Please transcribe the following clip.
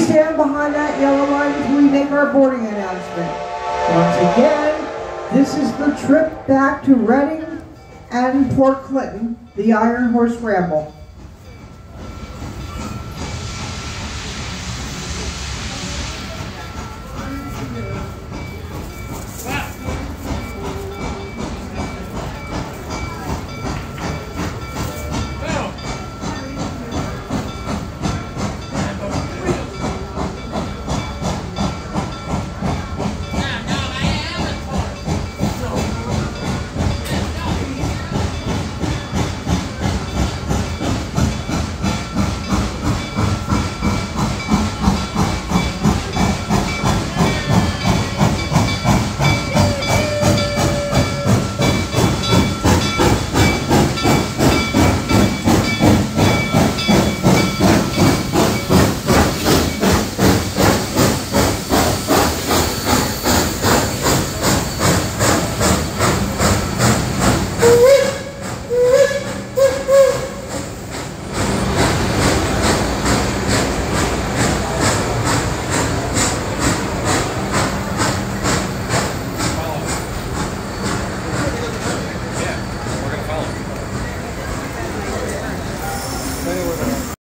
stand behind that yellow line until we make our boarding announcement. Once again, this is the trip back to Reading and Port Clinton, the Iron Horse Ramble.